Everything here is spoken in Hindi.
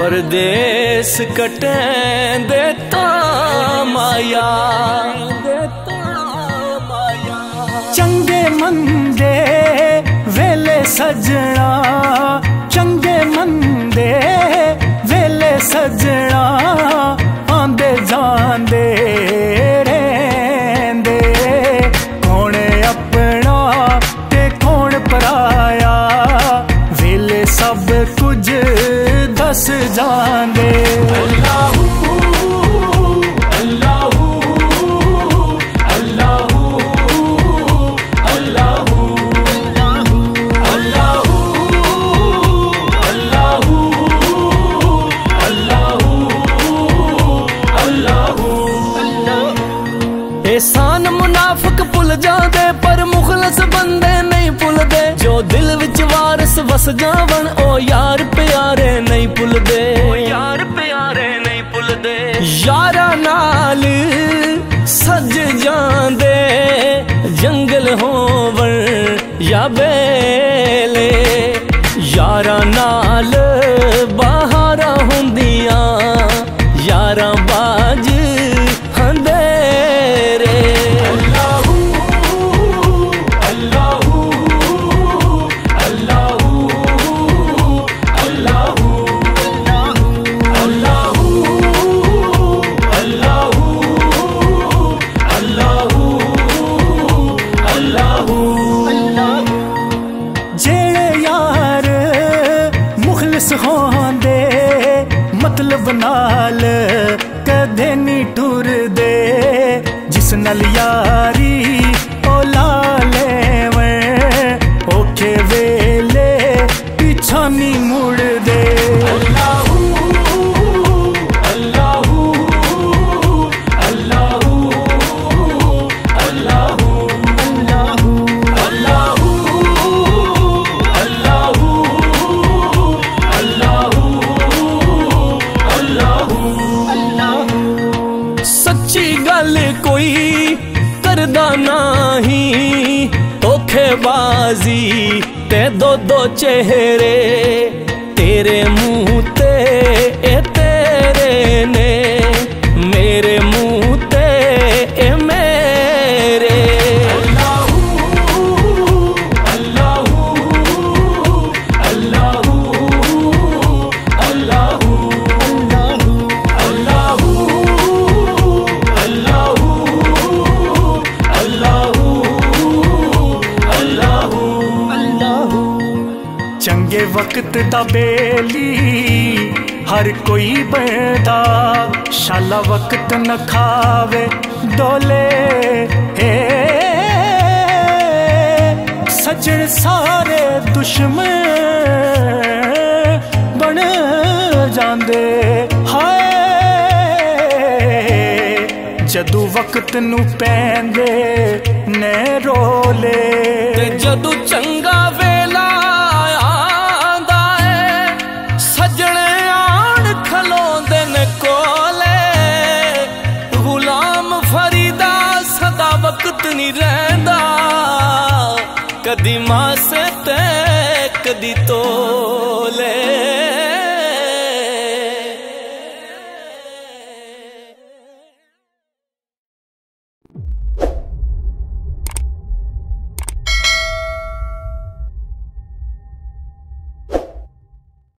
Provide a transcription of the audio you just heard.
परदेस कटे देता माया, चंगे मंदे वेले सजना, चंगे मंदे वेले सजना, आंदे जांदे रेंदे, कौन अपना ते कौन पराया, वेले सब कुछ दस जांदे। एहसान मुनाफिक भुल जाते पर मुखलस बंदे नहीं भुलदे, जो दिल विच वारस वस जावन ओ यार प्यारे नहीं भुलदे, यार प्यारे नहीं भुलदे। यारा नाल सज जांदे जंगल होवन या बेले, यारा नाल बहारा हुंदियां यारा बाज होंदे मतलब नाल कदे नी टुरदे, जिस नाल यारी ओ ला लेवैं औखे वेले पिछा नी मुड़दे। कोई करदा नहीं धोखेबाजी ते दो दो चेहरे, तेरे मुंह ते ए तेरे ने, मेरे मुंह ते ए मेरे। चंगे वक्त दा बेली हर कोई बनदा, शाला वक्त न खावे डोले, हे सजन सारे दुश्मन बन जांदे। हाय जदू वक्त नू पैंदे ने रोले, ते जदू चंगा वेला वक्त नहीं रहंदा, कदी मां से